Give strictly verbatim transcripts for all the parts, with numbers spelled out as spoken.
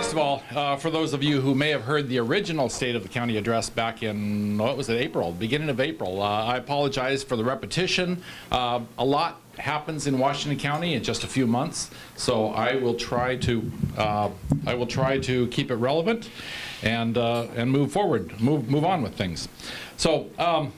first of all, uh, for those of you who may have heard the original State of the County address back in, what was it, April, beginning of April, uh, I apologize for the repetition. Uh, a lot happens in Washington County in just a few months, so I will try to uh, I will try to keep it relevant and uh, and move forward, move move on with things. So. Um,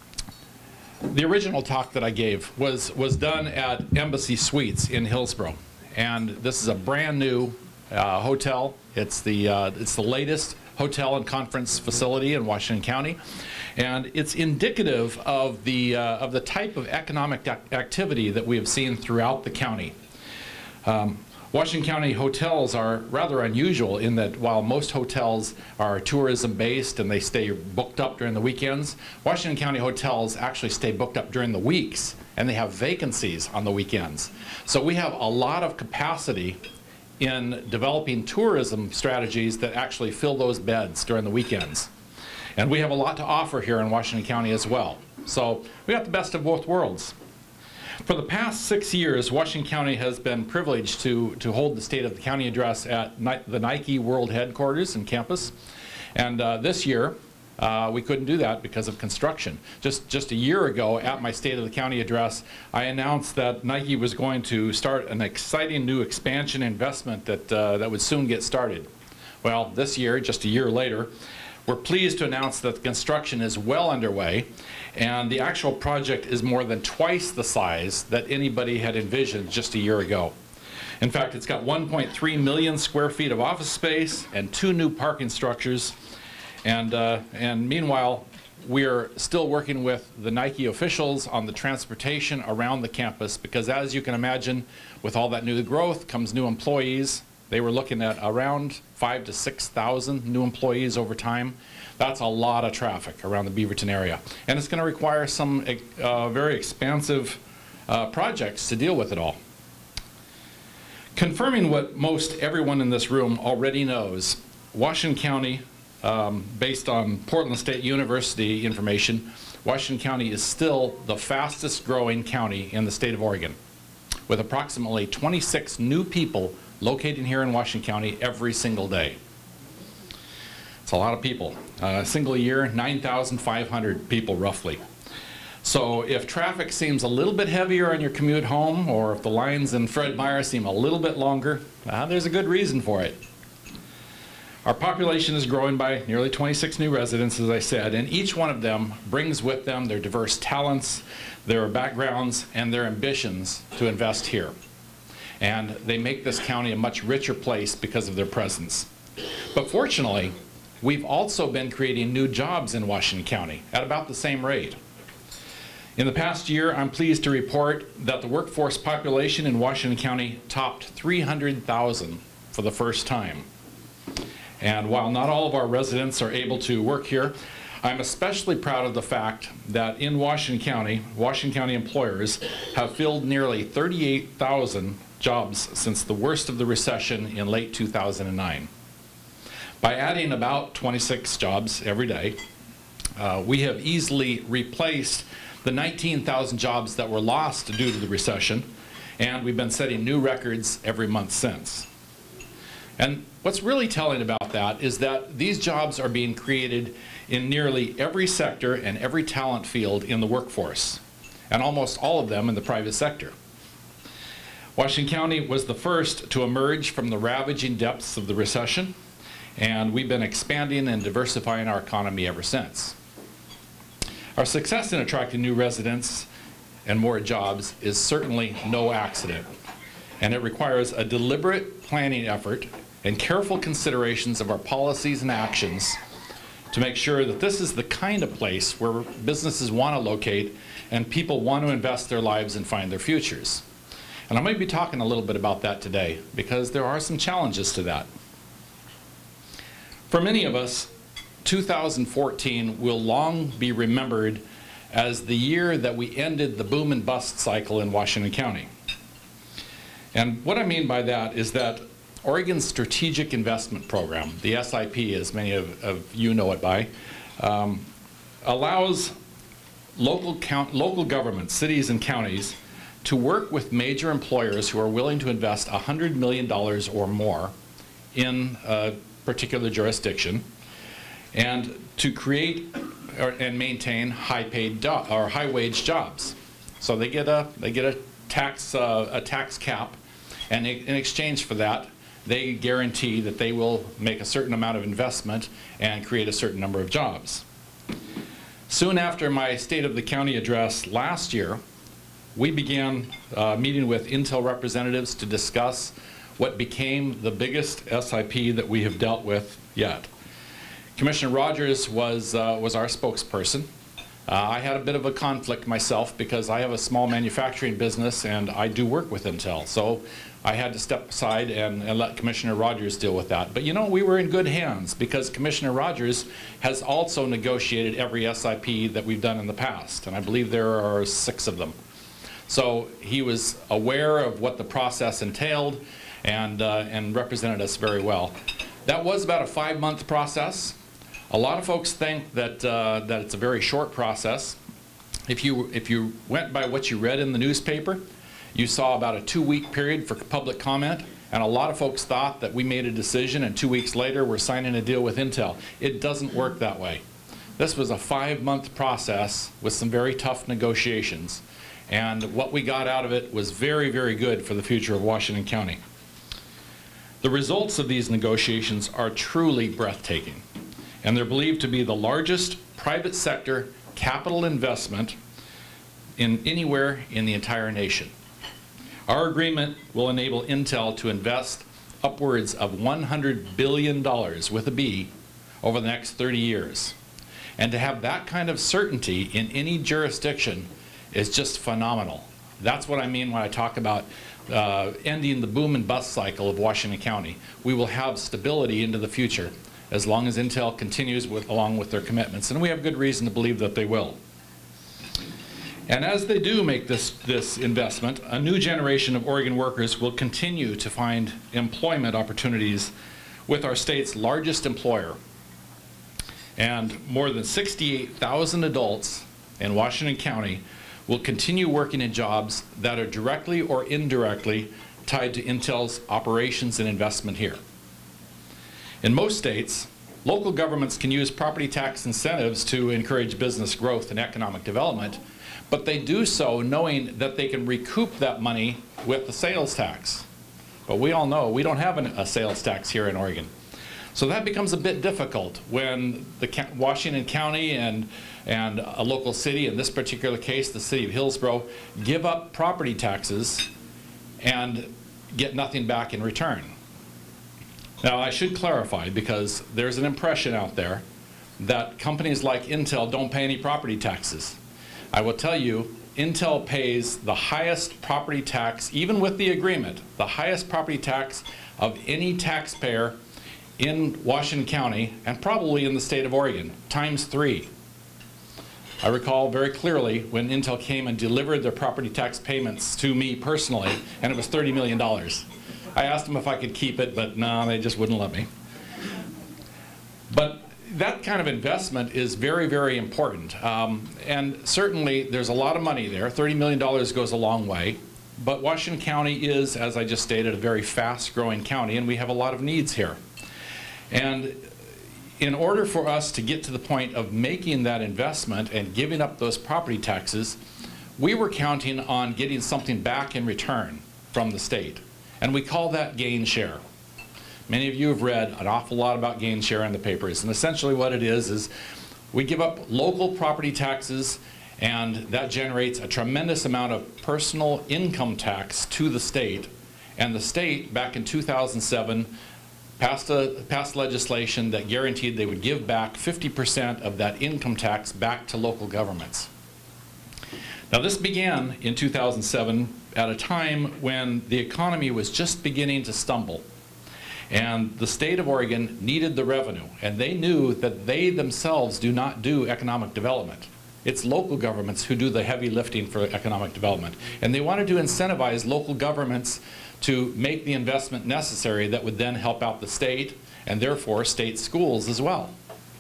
The original talk that I gave was, was done at Embassy Suites in Hillsborough. And this is a brand new uh, hotel. It's the, uh, it's the latest hotel and conference facility in Washington County. And it's indicative of the, uh, of the type of economic activity that we have seen throughout the county. Um, Washington County hotels are rather unusual in that while most hotels are tourism based and they stay booked up during the weekends, Washington County hotels actually stay booked up during the weeks and they have vacancies on the weekends. So we have a lot of capacity in developing tourism strategies that actually fill those beds during the weekends. And we have a lot to offer here in Washington County as well. So we got the best of both worlds. For the past six years, Washington County has been privileged to, to hold the State of the County address at Ni the Nike World Headquarters and campus. And uh, this year, uh, we couldn't do that because of construction. Just, just a year ago, at my State of the County address, I announced that Nike was going to start an exciting new expansion investment that, uh, that would soon get started. Well, this year, just a year later, we're pleased to announce that the construction is well underway, and the actual project is more than twice the size that anybody had envisioned just a year ago. In fact, it's got one point three million square feet of office space and two new parking structures. And, uh, and meanwhile, we're still working with the Nike officials on the transportation around the campus because, as you can imagine, with all that new growth comes new employees. They were looking at around five to six thousand new employees over time. That's a lot of traffic around the Beaverton area. And it's going to require some uh, very expansive uh, projects to deal with it all. Confirming what most everyone in this room already knows, Washington County, um, based on Portland State University information, Washington County is still the fastest growing county in the state of Oregon, with approximately twenty-six new people located here in Washington County every single day. It's a lot of people. Uh, a single year, nine thousand five hundred people roughly. So if traffic seems a little bit heavier on your commute home, or if the lines in Fred Meyer seem a little bit longer, uh, there's a good reason for it. Our population is growing by nearly twenty-six new residents, as I said, and each one of them brings with them their diverse talents, their backgrounds, and their ambitions to invest here. And they make this county a much richer place because of their presence. But fortunately, we've also been creating new jobs in Washington County at about the same rate. In the past year, I'm pleased to report that the workforce population in Washington County topped three hundred thousand for the first time. And while not all of our residents are able to work here, I'm especially proud of the fact that in Washington County, Washington County employers have filled nearly thirty-eight thousand jobs since the worst of the recession in late two thousand nine. By adding about twenty-six jobs every day, uh, we have easily replaced the nineteen thousand jobs that were lost due to the recession, and we've been setting new records every month since. And what's really telling about that is that these jobs are being created in nearly every sector and every talent field in the workforce, and almost all of them in the private sector. Washington County was the first to emerge from the ravaging depths of the recession, and we've been expanding and diversifying our economy ever since. Our success in attracting new residents and more jobs is certainly no accident, and it requires a deliberate planning effort and careful considerations of our policies and actions to make sure that this is the kind of place where businesses want to locate and people want to invest their lives and find their futures. And I'm going to be talking a little bit about that today because there are some challenges to that. For many of us, two thousand fourteen will long be remembered as the year that we ended the boom and bust cycle in Washington County. And what I mean by that is that Oregon's Strategic Investment Program, the S I P as many of, of you know it by, um, allows local, count, local governments, cities and counties to work with major employers who are willing to invest one hundred million dollars or more in a particular jurisdiction, and to create or, and maintain high-paid or high-wage jobs. So they get a they get a tax uh, a tax cap, and in exchange for that, they guarantee that they will make a certain amount of investment and create a certain number of jobs. Soon after my State of the County address last year, we began uh, meeting with Intel representatives to discuss what became the biggest S I P that we have dealt with yet. Commissioner Rogers was, uh, was our spokesperson. Uh, I had a bit of a conflict myself because I have a small manufacturing business and I do work with Intel. So I had to step aside and, and let Commissioner Rogers deal with that. But you know, we were in good hands because Commissioner Rogers has also negotiated every S I P that we've done in the past, and I believe there are six of them. So he was aware of what the process entailed and, uh, and represented us very well. That was about a five-month process. A lot of folks think that, uh, that it's a very short process. If you, if you went by what you read in the newspaper, you saw about a two-week period for public comment, and a lot of folks thought that we made a decision and two weeks later we're signing a deal with Intel. It doesn't work that way. This was a five-month process with some very tough negotiations, and what we got out of it was very, very good for the future of Washington County. The results of these negotiations are truly breathtaking, and they're believed to be the largest private sector capital investment in anywhere in the entire nation. Our agreement will enable Intel to invest upwards of one hundred billion dollars with a B over the next thirty years. And to have that kind of certainty in any jurisdiction is just phenomenal. That's what I mean when I talk about uh, ending the boom and bust cycle of Washington County. We will have stability into the future as long as Intel continues with, along with their commitments. And we have good reason to believe that they will. And as they do make this, this investment, a new generation of Oregon workers will continue to find employment opportunities with our state's largest employer. And more than sixty-eight thousand adults in Washington County will continue working in jobs that are directly or indirectly tied to Intel's operations and investment here. In most states, local governments can use property tax incentives to encourage business growth and economic development, but they do so knowing that they can recoup that money with the sales tax. But we all know we don't have an, a sales tax here in Oregon. So that becomes a bit difficult when the Washington County and, and a local city, in this particular case the city of Hillsborough, give up property taxes and get nothing back in return. Now I should clarify, because there's an impression out there that companies like Intel don't pay any property taxes. I will tell you, Intel pays the highest property tax, even with the agreement, the highest property tax of any taxpayer in Washington County, and probably in the state of Oregon, times three. I recall very clearly when Intel came and delivered their property tax payments to me personally, and it was thirty million dollars. I asked them if I could keep it, but no, they just wouldn't let me. But that kind of investment is very, very important. Um, and certainly there's a lot of money there. thirty million dollars goes a long way. But Washington County is, as I just stated, a very fast-growing county, and we have a lot of needs here. And in order for us to get to the point of making that investment and giving up those property taxes, we were counting on getting something back in return from the state. And we call that gain share. Many of you have read an awful lot about gain share in the papers, and essentially what it is is we give up local property taxes, and that generates a tremendous amount of personal income tax to the state. And the state, back in two thousand seven, passed, a, passed legislation that guaranteed they would give back fifty percent of that income tax back to local governments. Now this began in two thousand seven at a time when the economy was just beginning to stumble. And the state of Oregon needed the revenue, and they knew that they themselves do not do economic development. It's local governments who do the heavy lifting for economic development. And they wanted to incentivize local governments to make the investment necessary that would then help out the state, and therefore state schools as well.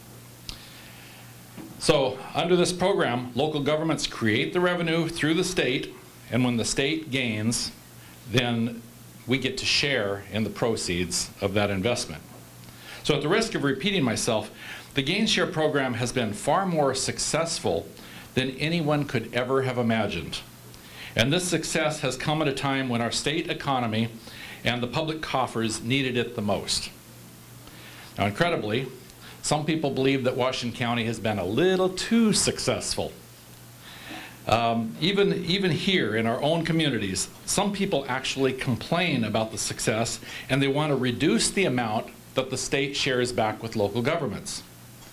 So under this program, local governments create the revenue through the state, and when the state gains, then we get to share in the proceeds of that investment. So at the risk of repeating myself, the gain share program has been far more successful than anyone could ever have imagined. And this success has come at a time when our state economy and the public coffers needed it the most. Now, incredibly, some people believe that Washington County has been a little too successful. Um, even, even here in our own communities, some people actually complain about the success, and they want to reduce the amount that the state shares back with local governments.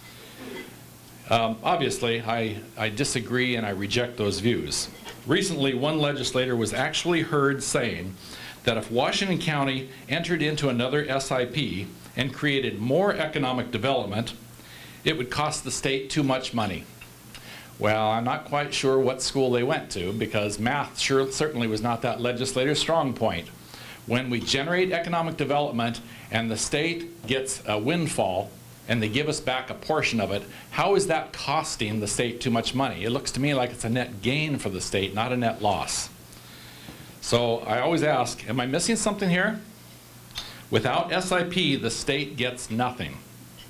Um, obviously, I, I disagree and I reject those views. Recently, one legislator was actually heard saying that if Washington County entered into another S I P and created more economic development, it would cost the state too much money. Well, I'm not quite sure what school they went to, because math sure, certainly was not that legislator's strong point. When we generate economic development and the state gets a windfall and they give us back a portion of it, how is that costing the state too much money? It looks to me like it's a net gain for the state, not a net loss. So I always ask, am I missing something here? Without S I P, the state gets nothing.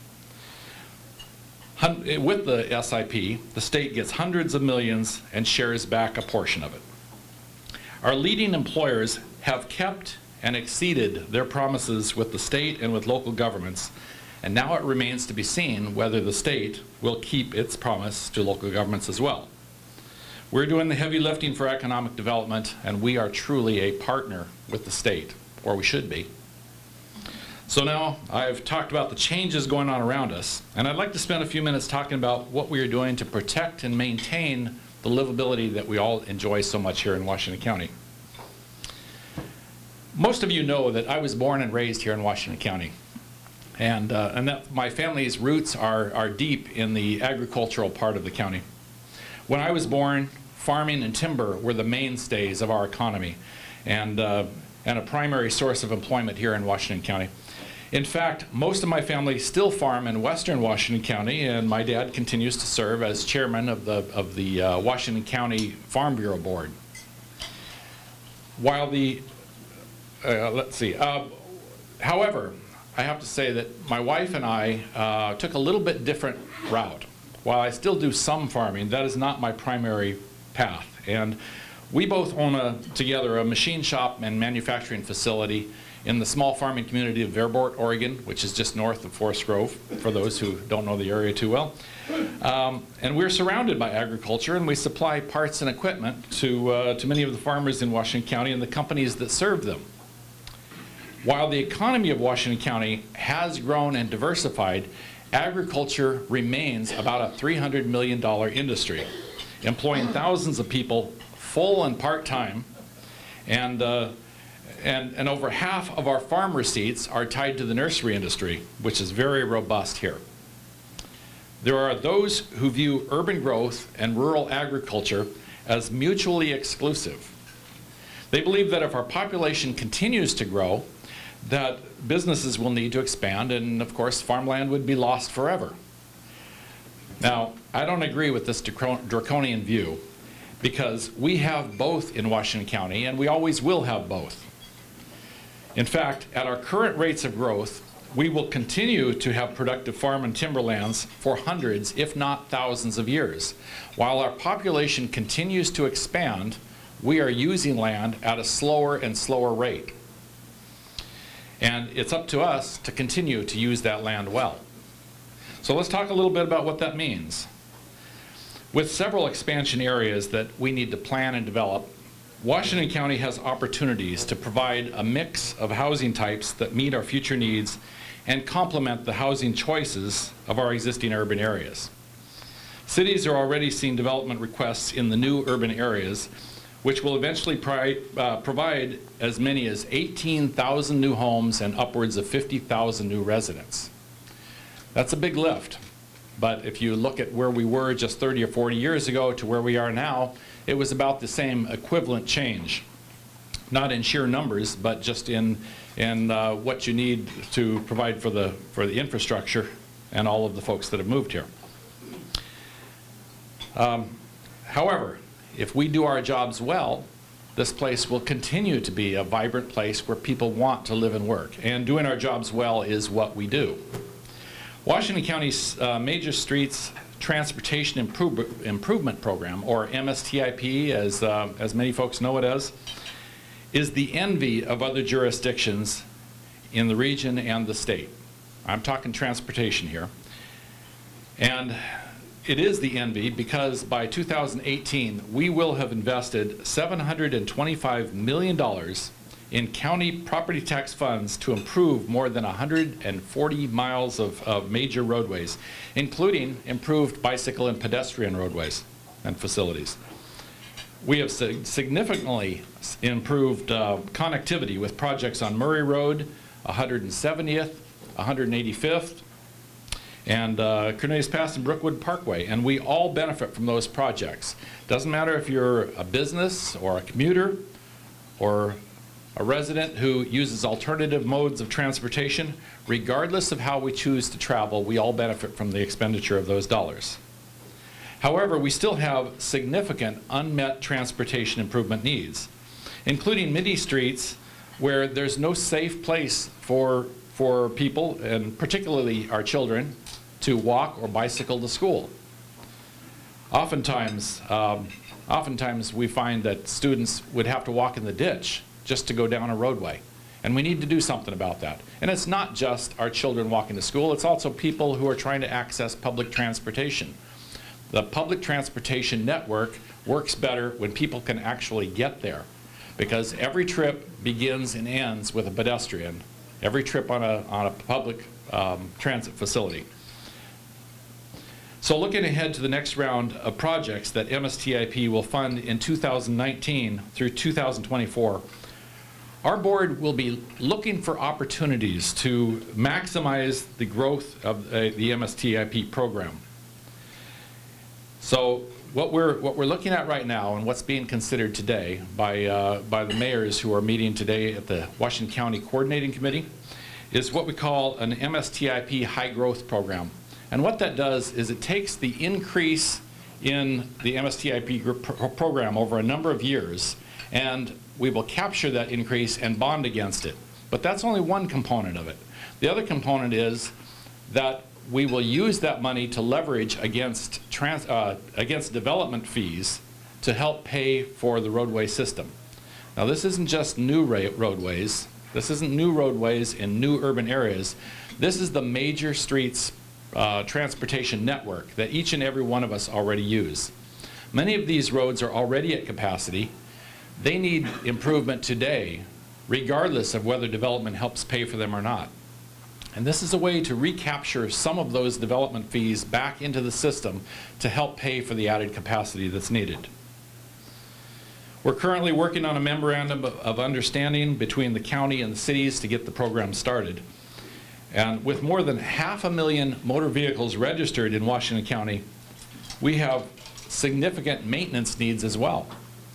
With the S I P, the state gets hundreds of millions and shares back a portion of it. Our leading employers have kept and exceeded their promises with the state and with local governments, and now it remains to be seen whether the state will keep its promise to local governments as well. We're doing the heavy lifting for economic development, and we are truly a partner with the state, or we should be. So now I've talked about the changes going on around us, and I'd like to spend a few minutes talking about what we are doing to protect and maintain the livability that we all enjoy so much here in Washington County. Most of you know that I was born and raised here in Washington County, and, uh, and that my family's roots are, are deep in the agricultural part of the county. When I was born, farming and timber were the mainstays of our economy, and, uh, and a primary source of employment here in Washington County. In fact, most of my family still farm in western Washington County, and my dad continues to serve as chairman of the, of the uh, Washington County Farm Bureau Board. While the, uh, let's see, uh, however, I have to say that my wife and I uh, took a little bit different route. While I still do some farming, that is not my primary path. And we both own a, together a machine shop and manufacturing facility in the small farming community of Verboort, Oregon, which is just north of Forest Grove, for those who don't know the area too well. Um, and we're surrounded by agriculture, and we supply parts and equipment to, uh, to many of the farmers in Washington County and the companies that serve them. While the economy of Washington County has grown and diversified, agriculture remains about a three hundred million dollar industry, employing thousands of people full and part-time, and uh, And, and over half of our farm receipts are tied to the nursery industry, which is very robust here. There are those who view urban growth and rural agriculture as mutually exclusive. They believe that if our population continues to grow, that businesses will need to expand, and of course farmland would be lost forever. Now, I don't agree with this draconian view, because we have both in Washington County, and we always will have both. In fact, at our current rates of growth, we will continue to have productive farm and timberlands for hundreds, if not thousands of years. While our population continues to expand, we are using land at a slower and slower rate. And it's up to us to continue to use that land well. So let's talk a little bit about what that means. With several expansion areas that we need to plan and develop, Washington County has opportunities to provide a mix of housing types that meet our future needs and complement the housing choices of our existing urban areas. Cities are already seeing development requests in the new urban areas, which will eventually pri uh, provide as many as eighteen thousand new homes and upwards of fifty thousand new residents. That's a big lift, but if you look at where we were just thirty or forty years ago to where we are now, it was about the same equivalent change, not in sheer numbers, but just in, in uh, what you need to provide for the, for the infrastructure and all of the folks that have moved here. Um, however, if we do our jobs well, this place will continue to be a vibrant place where people want to live and work. And doing our jobs well is what we do. Washington County's uh, Major Streets Transportation Improve Improvement Program, or M S T I P, as, uh, as many folks know it as, is the envy of other jurisdictions in the region and the state. I'm talking transportation here. And it is the envy because by two thousand eighteen, we will have invested seven hundred twenty-five million dollars in county property tax funds to improve more than one hundred forty miles of, of major roadways, including improved bicycle and pedestrian roadways and facilities. We have significantly improved uh, connectivity with projects on Murray Road, one hundred seventieth, one hundred eighty-fifth, and uh, Cornelius Pass and Brookwood Parkway, and we all benefit from those projects. Doesn't matter if you're a business or a commuter or a resident who uses alternative modes of transportation, regardless of how we choose to travel, we all benefit from the expenditure of those dollars. However, we still have significant unmet transportation improvement needs, including many streets where there's no safe place for, for people, and particularly our children, to walk or bicycle to school. Oftentimes, um, oftentimes we find that students would have to walk in the ditch just to go down a roadway. And we need to do something about that. And it's not just our children walking to school, it's also people who are trying to access public transportation. The public transportation network works better when people can actually get there, because every trip begins and ends with a pedestrian, every trip on a, on a public um, transit facility. So looking ahead to the next round of projects that M S T I P will fund in two thousand nineteen through two thousand twenty-four, our board will be looking for opportunities to maximize the growth of uh, the M S T I P program. So what we're, what we're looking at right now and what's being considered today by, uh, by the mayors who are meeting today at the Washington County Coordinating Committee is what we call an M S T I P high growth program. And what that does is it takes the increase in the M S T I P program over a number of years, and we will capture that increase and bond against it. But that's only one component of it. The other component is that we will use that money to leverage against, trans, uh, against development fees to help pay for the roadway system. Now this isn't just new roadways. This isn't new roadways in new urban areas. This is the major streets uh, transportation network that each and every one of us already use. Many of these roads are already at capacity. They need improvement today, regardless of whether development helps pay for them or not. And this is a way to recapture some of those development fees back into the system to help pay for the added capacity that's needed. We're currently working on a memorandum of understanding between the county and the cities to get the program started. And with more than half a million motor vehicles registered in Washington County, we have significant maintenance needs as well.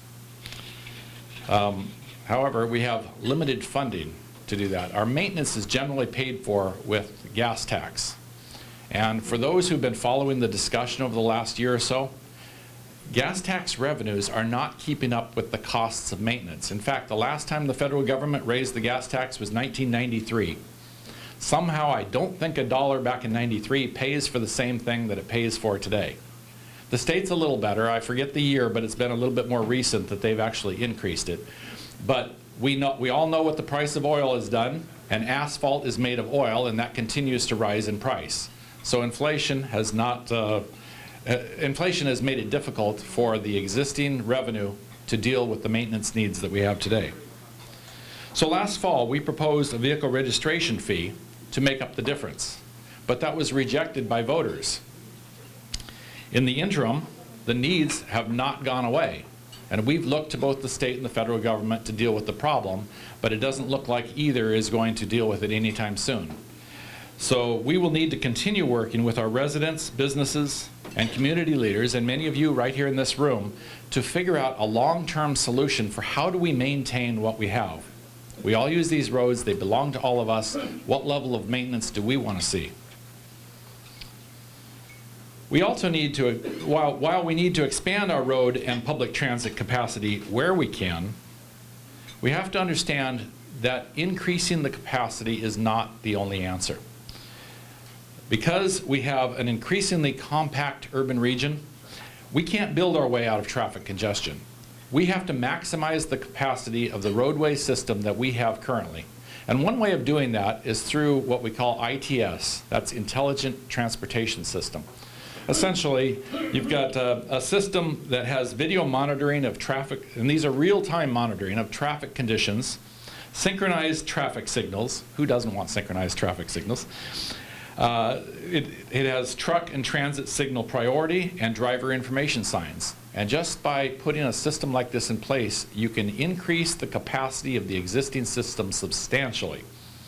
Um, however, we have limited funding to do that. Our maintenance is generally paid for with gas tax. And for those who've been following the discussion over the last year or so, gas tax revenues are not keeping up with the costs of maintenance. In fact, the last time the federal government raised the gas tax was nineteen ninety-three. Somehow, I don't think a dollar back in ninety-three pays for the same thing that it pays for today. The state's a little better. I forget the year, but it's been a little bit more recent that they've actually increased it. But we, know, we all know what the price of oil has done, and asphalt is made of oil, and that continues to rise in price. So inflation has not, uh, uh, inflation has made it difficult for the existing revenue to deal with the maintenance needs that we have today. So last fall, we proposed a vehicle registration fee to make up the difference, but that was rejected by voters. In the interim, the needs have not gone away, and we've looked to both the state and the federal government to deal with the problem, but it doesn't look like either is going to deal with it anytime soon. So we will need to continue working with our residents, businesses, and community leaders, and many of you right here in this room, to figure out a long-term solution for how do we maintain what we have. We all use these roads, they belong to all of us. What level of maintenance do we want to see? We also need to, while, while we need to expand our road and public transit capacity where we can, we have to understand that increasing the capacity is not the only answer. Because we have an increasingly compact urban region, we can't build our way out of traffic congestion. We have to maximize the capacity of the roadway system that we have currently. And one way of doing that is through what we call I T S, that's Intelligent Transportation System. Essentially, you've got a, a system that has video monitoring of traffic, and these are real-time monitoring of traffic conditions, synchronized traffic signals. Who doesn't want synchronized traffic signals? Uh, it, it has truck and transit signal priority and driver information signs. And just by putting a system like this in place, you can increase the capacity of the existing system substantially.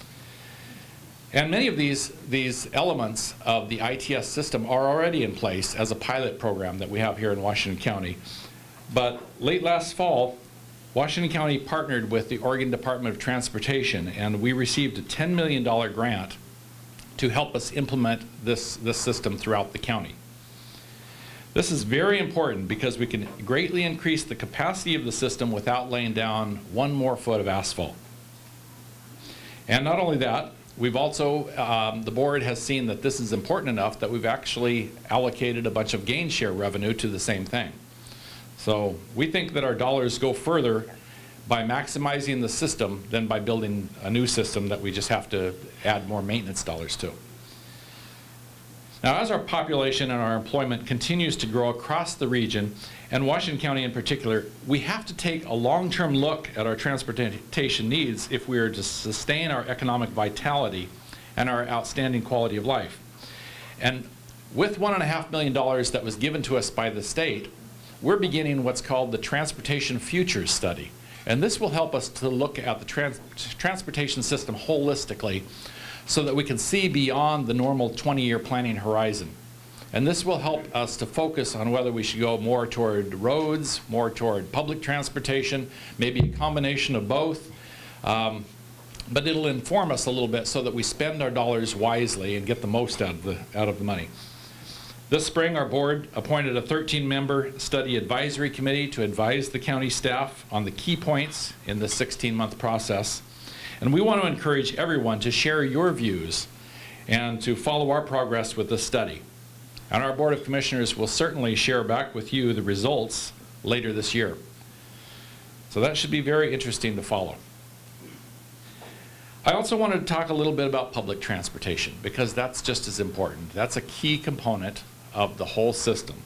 And many of these, these elements of the I T S system are already in place as a pilot program that we have here in Washington County. But late last fall, Washington County partnered with the Oregon Department of Transportation, and we received a ten million dollar grant to help us implement this, this system throughout the county. This is very important because we can greatly increase the capacity of the system without laying down one more foot of asphalt. And not only that, we've also, um, the board has seen that this is important enough that we've actually allocated a bunch of gain share revenue to the same thing. So we think that our dollars go further by maximizing the system than by building a new system that we just have to add more maintenance dollars to. Now, as our population and our employment continues to grow across the region, and Washington County in particular, we have to take a long-term look at our transportation needs if we are to sustain our economic vitality and our outstanding quality of life. And with one and a half million dollars that was given to us by the state, we're beginning what's called the Transportation Futures Study. And this will help us to look at the trans transportation system holistically so that we can see beyond the normal twenty year planning horizon. And this will help us to focus on whether we should go more toward roads, more toward public transportation, maybe a combination of both. Um, but it'll inform us a little bit so that we spend our dollars wisely and get the most out of the, out of the money. This spring, our board appointed a thirteen member study advisory committee to advise the county staff on the key points in the sixteen month process. And we want to encourage everyone to share your views and to follow our progress with this study. And our Board of Commissioners will certainly share back with you the results later this year. So that should be very interesting to follow. I also wanted to talk a little bit about public transportation because that's just as important. That's a key component of the whole system.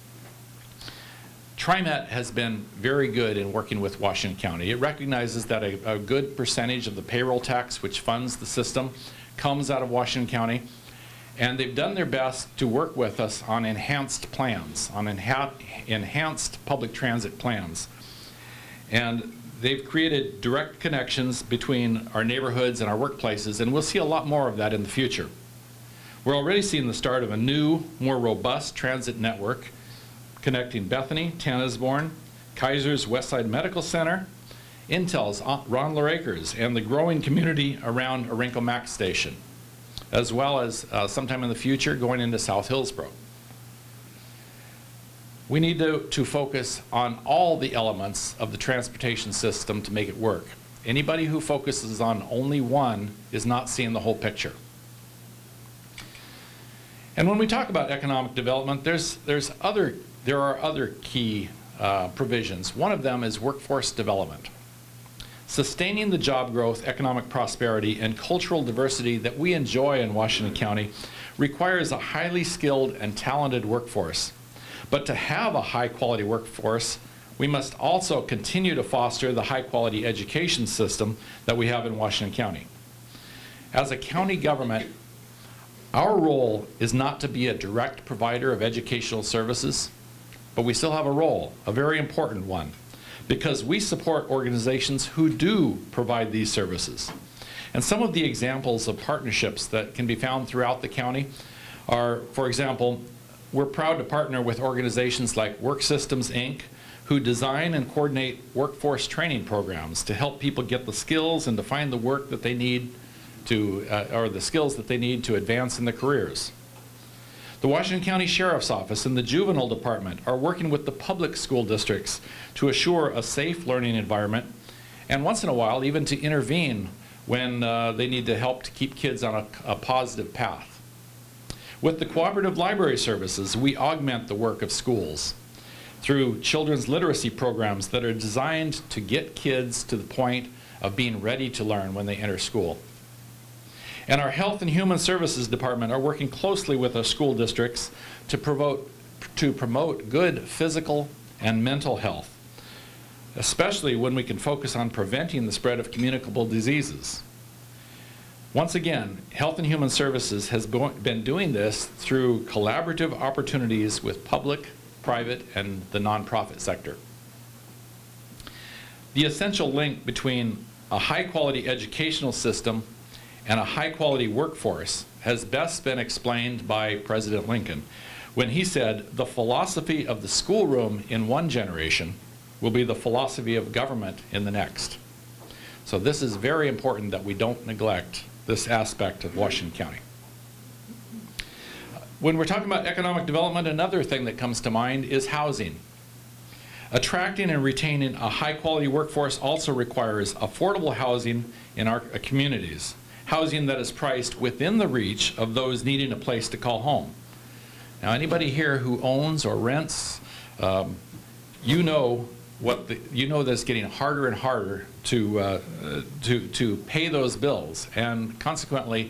TriMet has been very good in working with Washington County. It recognizes that a, a good percentage of the payroll tax which funds the system comes out of Washington County, and they've done their best to work with us on enhanced plans, on enha enhanced public transit plans. And they've created direct connections between our neighborhoods and our workplaces, and we'll see a lot more of that in the future. We're already seeing the start of a new, more robust transit network connecting Bethany, Tanasbourne, Kaiser's Westside Medical Center, Intel's Ron Acres, and the growing community around Orinco Max Station, as well as uh, sometime in the future going into South Hillsborough. We need to, to focus on all the elements of the transportation system to make it work. Anybody who focuses on only one is not seeing the whole picture. And when we talk about economic development, there's, there's other, there are other key uh, provisions. One of them is workforce development. Sustaining the job growth, economic prosperity, and cultural diversity that we enjoy in Washington County requires a highly skilled and talented workforce. But to have a high-quality workforce, we must also continue to foster the high-quality education system that we have in Washington County. As a county government, our role is not to be a direct provider of educational services, but we still have a role, a very important one, because we support organizations who do provide these services. And some of the examples of partnerships that can be found throughout the county are, for example, we're proud to partner with organizations like Work Systems, Incorporated, who design and coordinate workforce training programs to help people get the skills and to find the work that they need to, uh, or the skills that they need to advance in their careers. The Washington County Sheriff's Office and the Juvenile Department are working with the public school districts to assure a safe learning environment and once in a while even to intervene when uh, they need to help to keep kids on a, a positive path. With the cooperative library services, we augment the work of schools through children's literacy programs that are designed to get kids to the point of being ready to learn when they enter school. And our Health and Human Services Department are working closely with our school districts to promote, to promote good physical and mental health, especially when we can focus on preventing the spread of communicable diseases. Once again, Health and Human Services has been doing this through collaborative opportunities with public, private, and the nonprofit sector. The essential link between a high-quality educational system and a high-quality workforce has best been explained by President Lincoln when he said, "The philosophy of the schoolroom in one generation will be the philosophy of government in the next." So this is very important that we don't neglect this aspect of Washington County. When we're talking about economic development, another thing that comes to mind is housing. Attracting and retaining a high-quality workforce also requires affordable housing in our communities, housing that is priced within the reach of those needing a place to call home. Now, anybody here who owns or rents, um, you know what the, you know that it's getting harder and harder to uh, to to pay those bills, and consequently,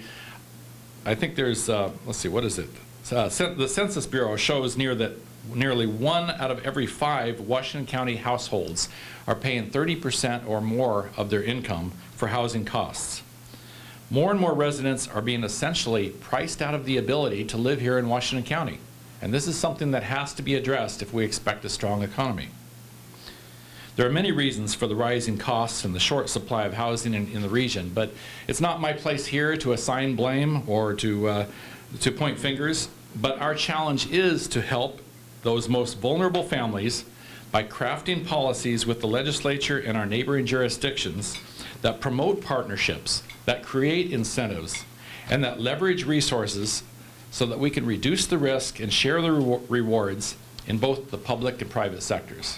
I think there's uh, let's see, what is it? Uh, the Census Bureau shows near that nearly one out of every five Washington County households are paying thirty percent or more of their income for housing costs. More and more residents are being essentially priced out of the ability to live here in Washington County. And this is something that has to be addressed if we expect a strong economy. There are many reasons for the rising costs and the short supply of housing in, in the region, but it's not my place here to assign blame or to, uh, to point fingers, but our challenge is to help those most vulnerable families by crafting policies with the legislature and our neighboring jurisdictions that promote partnerships, that create incentives, and that leverage resources so that we can reduce the risk and share the re rewards in both the public and private sectors.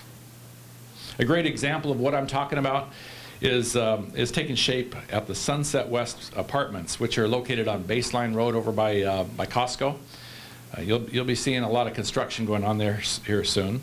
A great example of what I'm talking about is, um, is taking shape at the Sunset West Apartments, which are located on Baseline Road over by, uh, by Costco. Uh, you'll, you'll be seeing a lot of construction going on there here soon.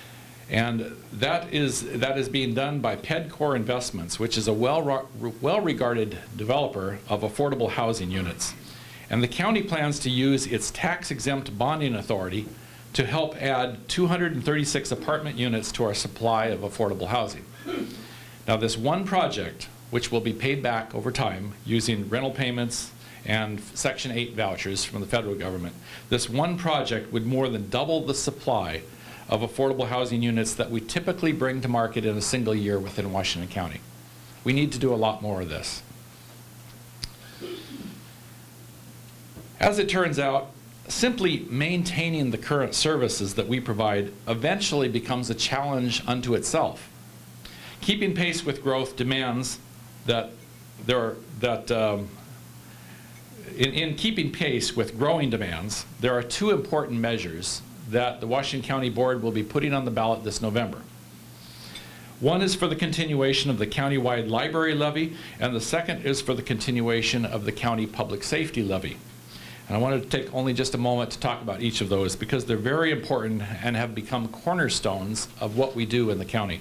And that is, that is being done by Pedcore Investments, which is a well, well-regarded developer of affordable housing units. And the county plans to use its tax-exempt bonding authority to help add two hundred thirty-six apartment units to our supply of affordable housing. Now, this one project, which will be paid back over time using rental payments and Section eight vouchers from the federal government, this one project would more than double the supply of affordable housing units that we typically bring to market in a single year within Washington County. We need to do a lot more of this. As it turns out, simply maintaining the current services that we provide eventually becomes a challenge unto itself. Keeping pace with growth demands that there are, that um, in, in keeping pace with growing demands, there are two important measures that the Washington County Board will be putting on the ballot this November. One is for the continuation of the countywide library levy, and the second is for the continuation of the county public safety levy. And I wanted to take only just a moment to talk about each of those because they're very important and have become cornerstones of what we do in the county.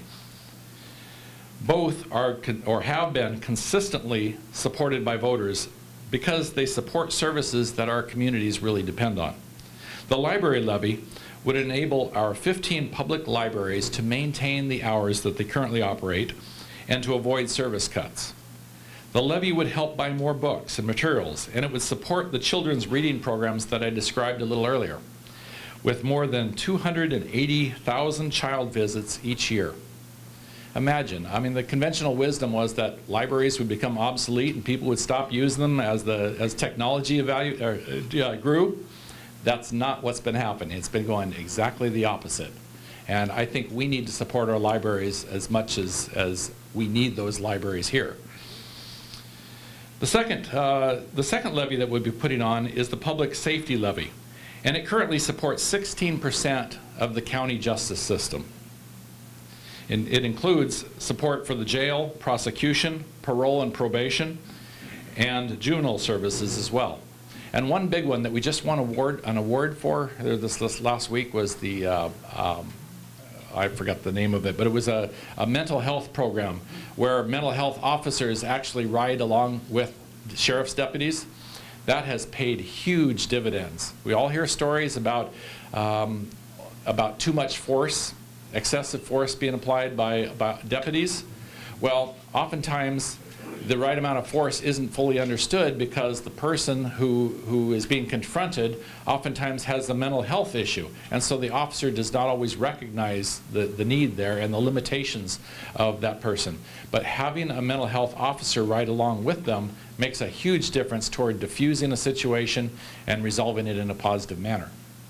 Both are, or have been, consistently supported by voters because they support services that our communities really depend on. The library levy would enable our fifteen public libraries to maintain the hours that they currently operate and to avoid service cuts. The levy would help buy more books and materials, and it would support the children's reading programs that I described a little earlier, with more than two hundred eighty thousand child visits each year. Imagine, I mean, the conventional wisdom was that libraries would become obsolete and people would stop using them as, the, as technology evalu or, uh, grew. That's not what's been happening. It's been going exactly the opposite. And I think we need to support our libraries as much as, as we need those libraries here. The second, uh, the second levy that we'll be putting on is the public safety levy. And it currently supports sixteen percent of the county justice system. And it includes support for the jail, prosecution, parole and probation, and juvenile services as well. And one big one that we just won award, an award for this, this last week was the, uh, um, I forgot the name of it, but it was a, a mental health program where mental health officers actually ride along with sheriff's deputies. That has paid huge dividends. We all hear stories about, um, about too much force, excessive force being applied by, by deputies. Well, oftentimes the right amount of force isn't fully understood because the person who, who is being confronted oftentimes has a mental health issue. And so the officer does not always recognize the, the need there and the limitations of that person. But having a mental health officer ride along with them makes a huge difference toward diffusing a situation and resolving it in a positive manner.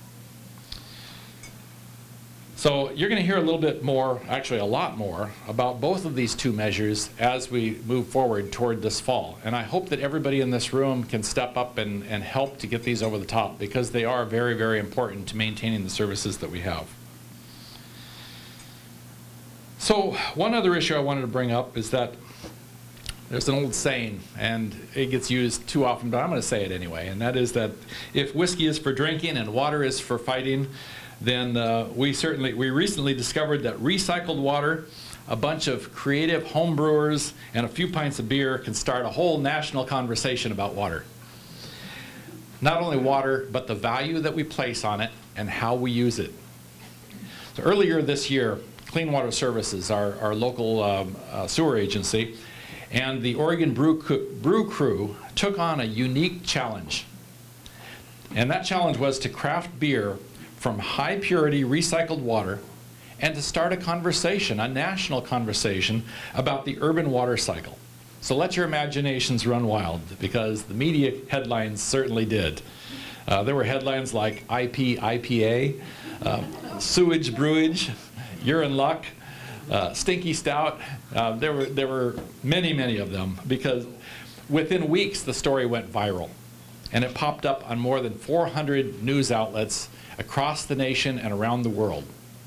So you're going to hear a little bit more, actually a lot more, about both of these two measures as we move forward toward this fall. And I hope that everybody in this room can step up and, and help to get these over the top, because they are very, very important to maintaining the services that we have. So one other issue I wanted to bring up is that there's an old saying, and it gets used too often, but I'm going to say it anyway, and that is that if whiskey is for drinking and water is for fighting, then uh, we certainly, we recently discovered that recycled water, a bunch of creative home brewers, and a few pints of beer can start a whole national conversation about water. Not only water, but the value that we place on it and how we use it. So earlier this year, Clean Water Services, our, our local um, uh, sewer agency, and the Oregon Brew, Brew Crew took on a unique challenge. And that challenge was to craft beer from high purity recycled water and to start a conversation, a national conversation about the urban water cycle. So let your imaginations run wild, because the media headlines certainly did. Uh, there were headlines like I P I P A, uh, sewage brewage, you're in luck, uh, stinky stout. Uh, there were, there were many, many of them, because within weeks the story went viral. And it popped up on more than four hundred news outlets across the nation and around the world.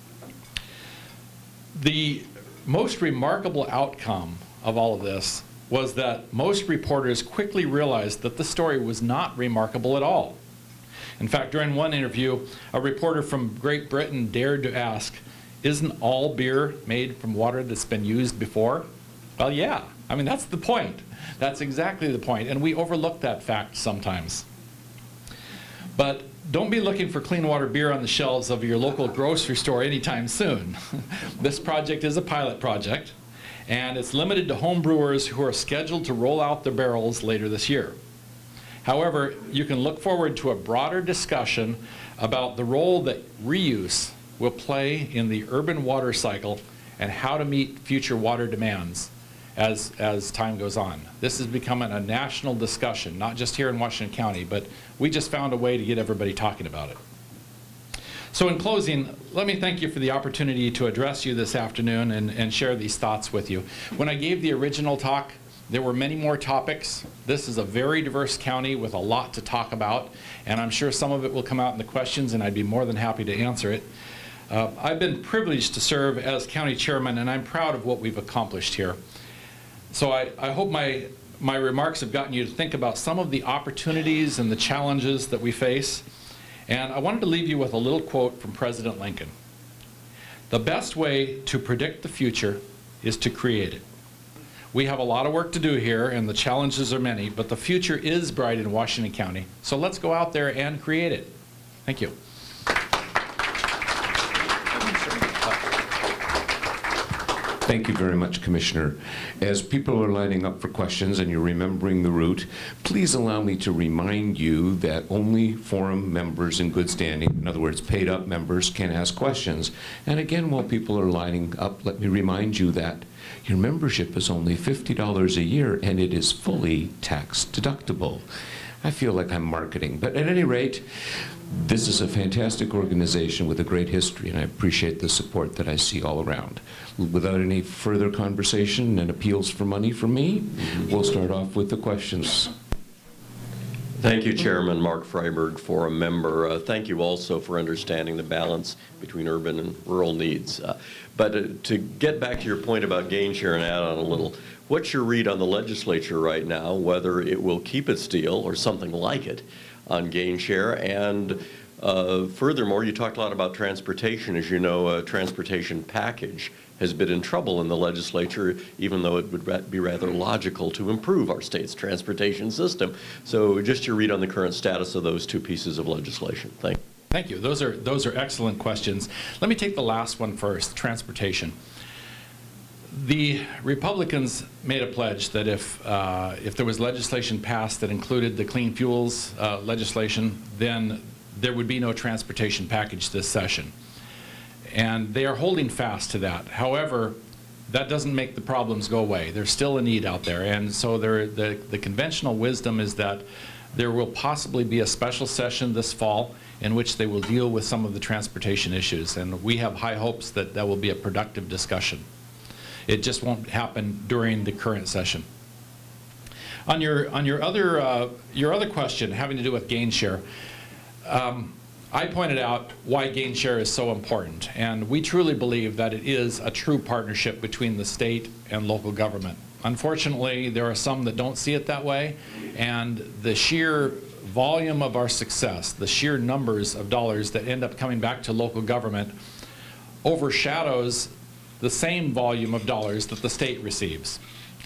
The most remarkable outcome of all of this was that most reporters quickly realized that the story was not remarkable at all. In fact, during one interview, a reporter from Great Britain dared to ask, "Isn't all beer made from water that's been used before?" Well, yeah. I mean, that's the point. That's exactly the point, and we overlook that fact sometimes. But don't be looking for clean water beer on the shelves of your local grocery store anytime soon. This project is a pilot project, and it's limited to home brewers who are scheduled to roll out their barrels later this year. However, you can look forward to a broader discussion about the role that reuse will play in the urban water cycle and how to meet future water demands as, as time goes on. This is becoming a national discussion, not just here in Washington County, but we just found a way to get everybody talking about it. So in closing, let me thank you for the opportunity to address you this afternoon and, and share these thoughts with you. When I gave the original talk, there were many more topics. This is a very diverse county with a lot to talk about, and I'm sure some of it will come out in the questions, and I'd be more than happy to answer it. Uh, I've been privileged to serve as county chairman, and I'm proud of what we've accomplished here. So I, I hope my, my remarks have gotten you to think about some of the opportunities and the challenges that we face. And I wanted to leave you with a little quote from President Lincoln. "The best way to predict the future is to create it." We have a lot of work to do here, and the challenges are many, but the future is bright in Washington County. So let's go out there and create it. Thank you. Thank you very much, Commissioner. As people are lining up for questions and you're remembering the route, please allow me to remind you that only forum members in good standing, in other words, paid up members, can ask questions. And again, while people are lining up, let me remind you that your membership is only fifty dollars a year and it is fully tax deductible. I feel like I'm marketing, but at any rate, this is a fantastic organization with a great history, and I appreciate the support that I see all around. Without any further conversation and appeals for money from me, we'll start off with the questions. Thank you, Chairman Mark Freiberg, for a member. Uh, thank you also for understanding the balance between urban and rural needs. Uh, but uh, to get back to your point about gain share and add on a little, what's your read on the legislature right now, whether it will keep its deal or something like it on gain share? And uh, furthermore, you talked a lot about transportation. As you know, a transportation package has been in trouble in the legislature, even though it would be rather logical to improve our state's transportation system. So just your read on the current status of those two pieces of legislation. Thank you. Thank you. Those are, those are excellent questions. Let me take the last one first, transportation. The Republicans made a pledge that if, uh, if there was legislation passed that included the clean fuels uh, legislation, then there would be no transportation package this session. And they are holding fast to that. However, that doesn't make the problems go away. There's still a need out there. And so there, the, the conventional wisdom is that there will possibly be a special session this fall in which they will deal with some of the transportation issues. And we have high hopes that that will be a productive discussion. It just won't happen during the current session. On your, on your, other, uh, your other question having to do with gain share, um, I pointed out why gain share is so important, and we truly believe that it is a true partnership between the state and local government. Unfortunately, there are some that don't see it that way, and the sheer volume of our success, the sheer numbers of dollars that end up coming back to local government overshadows the same volume of dollars that the state receives.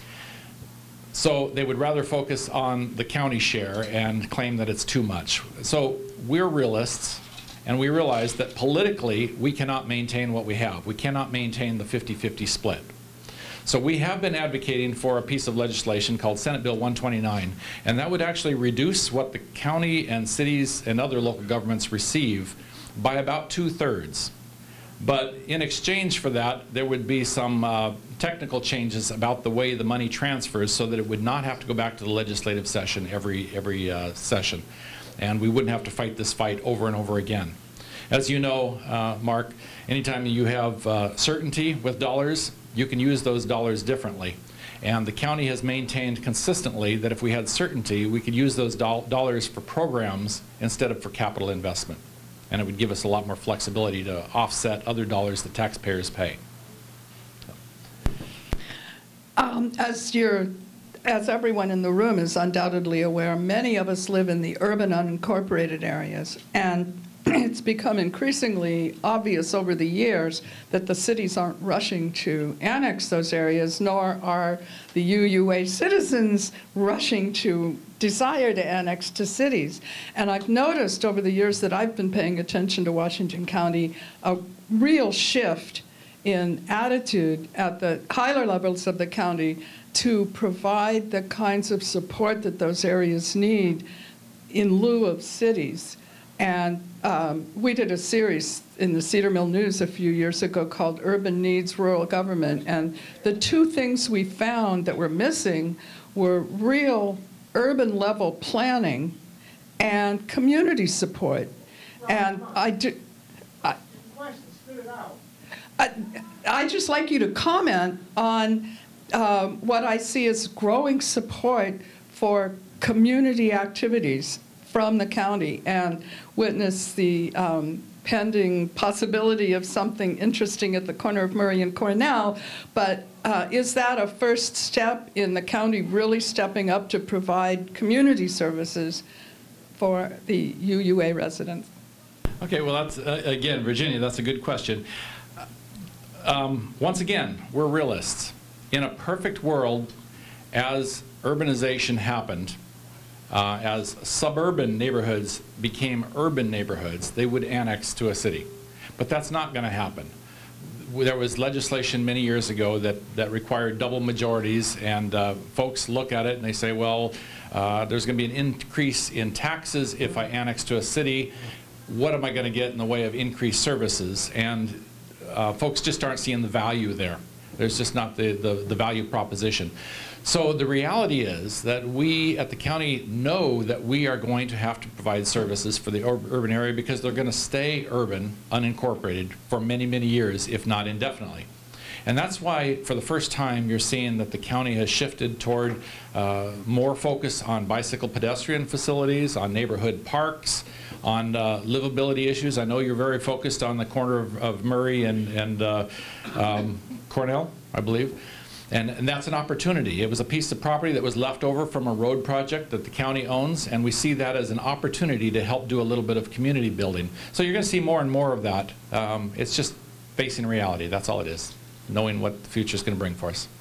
So they would rather focus on the county share and claim that it's too much. So we're realists, and we realize that politically we cannot maintain what we have. We cannot maintain the fifty fifty split. So we have been advocating for a piece of legislation called Senate Bill one twenty-nine, and that would actually reduce what the county and cities and other local governments receive by about two-thirds. But in exchange for that, there would be some uh, technical changes about the way the money transfers so that it would not have to go back to the legislative session every, every uh, session. And we wouldn't have to fight this fight over and over again. As you know, uh, Mark, anytime you have uh, certainty with dollars, you can use those dollars differently. And the county has maintained consistently that if we had certainty, we could use those do dollars for programs instead of for capital investment. And it would give us a lot more flexibility to offset other dollars that taxpayers pay. Um, as you're, as everyone in the room is undoubtedly aware, many of us live in the urban unincorporated areas, and it's become increasingly obvious over the years that the cities aren't rushing to annex those areas, nor are the U U A citizens rushing to desire to annex to cities. And I've noticed over the years that I've been paying attention to Washington County a real shift in attitude at the higher levels of the county to provide the kinds of support that those areas need in lieu of cities. And um, we did a series in the Cedar Mill News a few years ago called Urban Needs Rural Government. And the two things we found that were missing were real urban level planning and community support. And I do, I, I, I'd just like you to comment on um, what I see as growing support for community activities from the county, and witness the um, pending possibility of something interesting at the corner of Murray and Cornell. But uh, is that a first step in the county really stepping up to provide community services for the U U A residents? Okay, well, that's, uh, again, Virginia, that's a good question. Um, once again, we're realists. In a perfect world, as urbanization happened, Uh, as suburban neighborhoods became urban neighborhoods, they would annex to a city. But that's not going to happen. There was legislation many years ago that, that required double majorities, and uh, folks look at it and they say, well, uh, there's going to be an increase in taxes if I annex to a city. What am I going to get in the way of increased services? And uh, folks just aren't seeing the value there. There's just not the, the, the value proposition. So the reality is that we at the county know that we are going to have to provide services for the ur urban area because they're going to stay urban, unincorporated, for many, many years, if not indefinitely. And that's why, for the first time, you're seeing that the county has shifted toward uh, more focus on bicycle pedestrian facilities, on neighborhood parks, on uh, livability issues. I know you're very focused on the corner of, of Murray and, and uh, um, Cornell, I believe. And, and that's an opportunity. It was a piece of property that was left over from a road project that the county owns, and we see that as an opportunity to help do a little bit of community building. So you're going to see more and more of that. Um, it's just facing reality. That's all it is, knowing what the future is going to bring for us.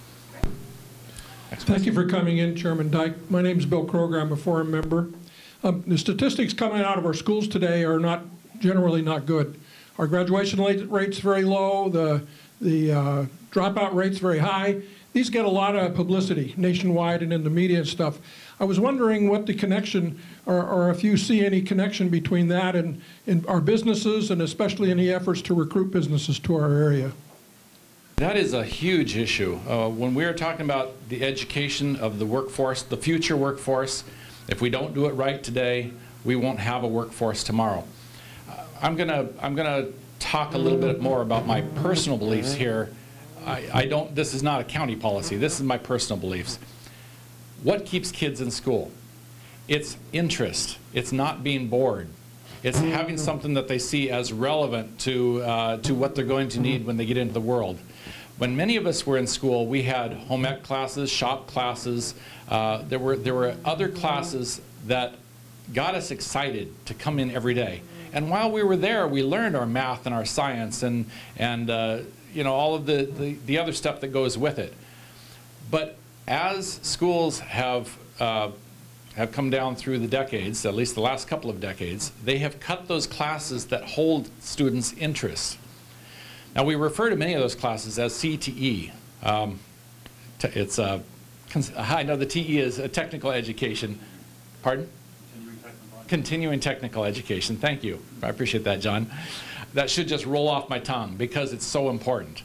Thank you for coming in, Chairman Duyck. My name is Bill Kroger. I'm a forum member. Um, the statistics coming out of our schools today are not generally not good. Our graduation rate's very low. The, the uh, dropout rate's very high. These get a lot of publicity nationwide and in the media and stuff. I was wondering what the connection, or, or if you see any connection between that and, and our businesses, and especially any efforts to recruit businesses to our area. That is a huge issue. Uh, when we're talking about the education of the workforce, the future workforce, if we don't do it right today, we won't have a workforce tomorrow. Uh, I'm gonna, I'm gonna talk a little bit more about my personal beliefs here. I, I don't, this is not a county policy, this is my personal beliefs. What keeps kids in school? It's interest, it's not being bored. It's having something that they see as relevant to, uh, to what they're going to need when they get into the world. When many of us were in school, we had home ec classes, shop classes, uh, there, were, there were other classes that got us excited to come in every day. And while we were there, we learned our math and our science and, and uh, you know, all of the, the, the other stuff that goes with it. But as schools have, uh, have come down through the decades, at least the last couple of decades, they have cut those classes that hold students' interest. Now, we refer to many of those classes as C T E. Um, it's a, I know the T E is a technical education. Pardon? Continuing technical, Continuing technical education. Thank you. I appreciate that, John. That should just roll off my tongue because it's so important.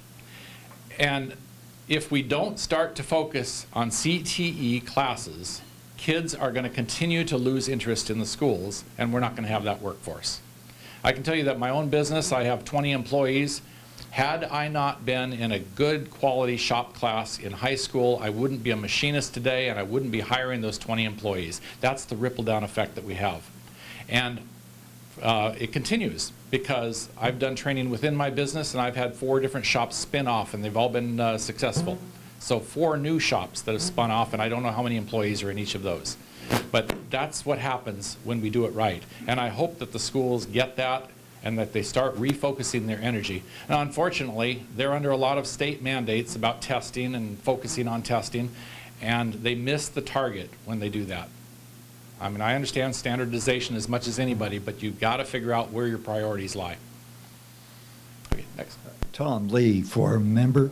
And if we don't start to focus on C T E classes, kids are going to continue to lose interest in the schools, and we're not going to have that workforce. I can tell you that my own business, I have twenty employees. Had I not been in a good quality shop class in high school, I wouldn't be a machinist today, and I wouldn't be hiring those twenty employees. That's the ripple down effect that we have. And uh, it continues because I've done training within my business, and I've had four different shops spin off, and they've all been uh, successful. So four new shops that have spun off, and I don't know how many employees are in each of those. But that's what happens when we do it right. And I hope that the schools get that and that they start refocusing their energy. Now, unfortunately, they're under a lot of state mandates about testing and focusing on testing, and they miss the target when they do that. I mean, I understand standardization as much as anybody, but you've got to figure out where your priorities lie. Okay, next. Tom Lee, forum member.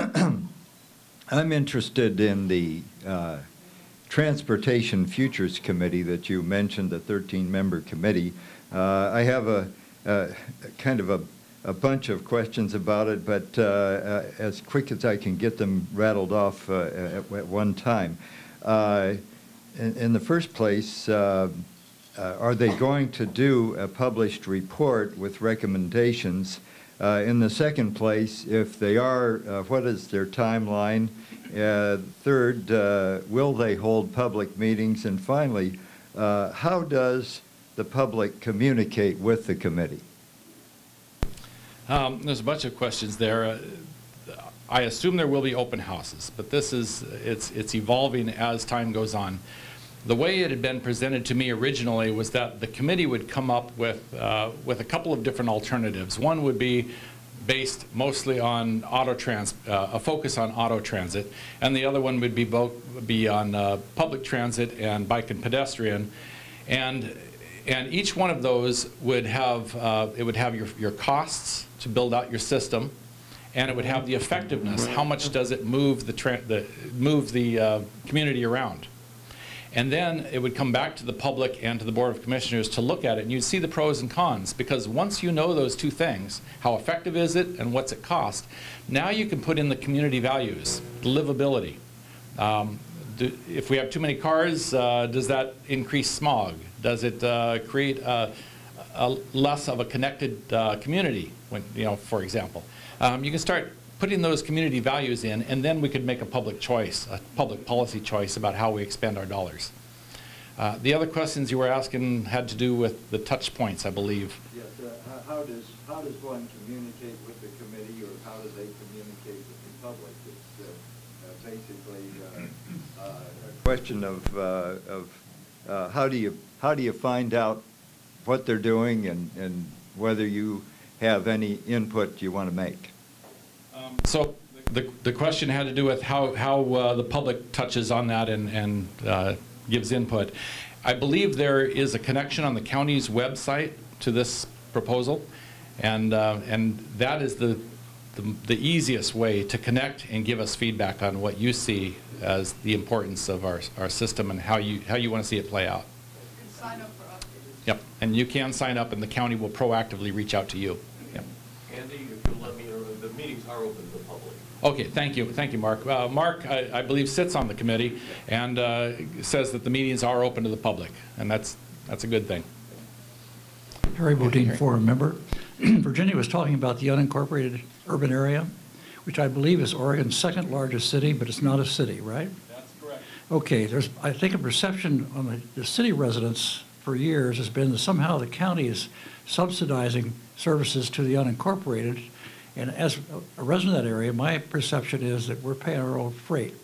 I'm interested in the uh, Transportation Futures Committee that you mentioned, the thirteen member committee. Uh, I have a, a kind of a, a bunch of questions about it, but uh, uh, as quick as I can get them rattled off uh, at, at one time. Uh, in, in the first place, uh, uh, are they going to do a published report with recommendations? Uh, in the second place, if they are, uh, what is their timeline? Uh, third, uh, will they hold public meetings? And finally, uh, how does the public communicate with the committee? Um, there's a bunch of questions there. Uh, I assume there will be open houses, but this is, it's, it's evolving as time goes on. The way it had been presented to me originally was that the committee would come up with, uh, with a couple of different alternatives. One would be based mostly on auto trans, uh, a focus on auto transit, and the other one would be, both, be on uh, public transit and bike and pedestrian. And, and each one of those would have, uh, it would have your, your costs to build out your system, and it would have the effectiveness. How much does it move the, tra the, move the uh, community around? And then it would come back to the public and to the Board of Commissioners to look at it, and you'd see the pros and cons, because once you know those two things, how effective is it and what's it cost, now you can put in the community values, the livability. Um, do, if we have too many cars, uh, does that increase smog? Does it uh, create a, a less of a connected uh, community, when, you know, for example? Um, you can start putting those community values in, and then we could make a public choice, a public policy choice about how we expend our dollars. Uh, the other questions you were asking had to do with the touch points, I believe. Yes, uh, how does, how does one communicate with the committee, or how do they communicate with the public? It's uh, uh, basically uh, uh, a question of, uh, of uh, how do you, how do you find out what they're doing, and, and whether you have any input you want to make? Um, so the, the question had to do with how, how uh, the public touches on that and, and uh, gives input. I believe there is a connection on the county's website to this proposal, and, uh, and that is the, the, the easiest way to connect and give us feedback on what you see as the importance of our, our system and how you, how you want to see it play out. You can sign up for updates. Yep, and you can sign up, and the county will proactively reach out to you. Yep. Andy, if you'll let me know, the meetings are open to the public. Okay, thank you, thank you, Mark. Uh, Mark, I, I believe, sits on the committee and uh, says that the meetings are open to the public, and that's that's a good thing. Harry Bodine, forum member. Virginia was talking about the unincorporated urban area, which I believe is Oregon's second largest city, but it's not a city, right? That's correct. Okay, there's, I think, a perception on the, the city residents for years has been that somehow the county is subsidizing services to the unincorporated. And as a resident of that area, my perception is that we're paying our own freight.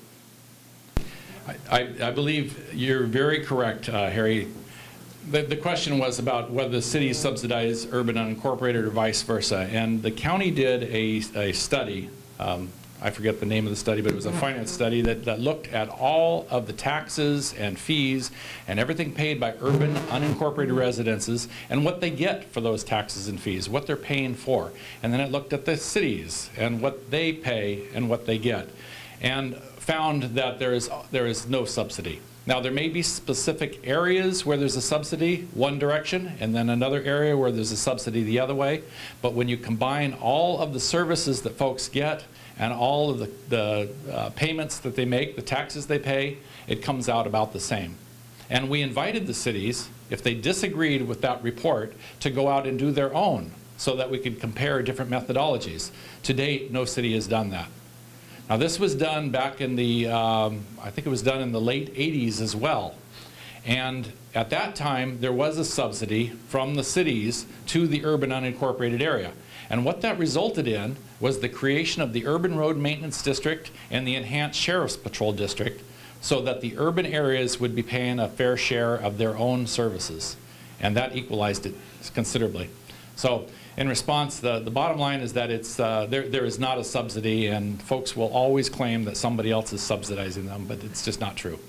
I, I, I believe you're very correct, uh, Harry. The, the question was about whether the cities subsidize urban unincorporated or vice versa. And the county did a, a study, um, I forget the name of the study, but it was a finance study that, that looked at all of the taxes and fees and everything paid by urban unincorporated residences and what they get for those taxes and fees, what they're paying for. And then it looked at the cities and what they pay and what they get, and found that there is, there is no subsidy. Now, there may be specific areas where there's a subsidy one direction and then another area where there's a subsidy the other way, but when you combine all of the services that folks get and all of the, the uh, payments that they make, the taxes they pay, it comes out about the same. And we invited the cities, if they disagreed with that report, to go out and do their own so that we could compare different methodologies. To date, no city has done that. Now, this was done back in the, um, I think it was done in the late eighties as well. And at that time, there was a subsidy from the cities to the urban unincorporated area. And what that resulted in was the creation of the Urban Road Maintenance District and the Enhanced Sheriff's Patrol District, so that the urban areas would be paying a fair share of their own services. And that equalized it considerably. So in response, the, the bottom line is that it's, uh, there, there is not a subsidy, and folks will always claim that somebody else is subsidizing them, but it's just not true.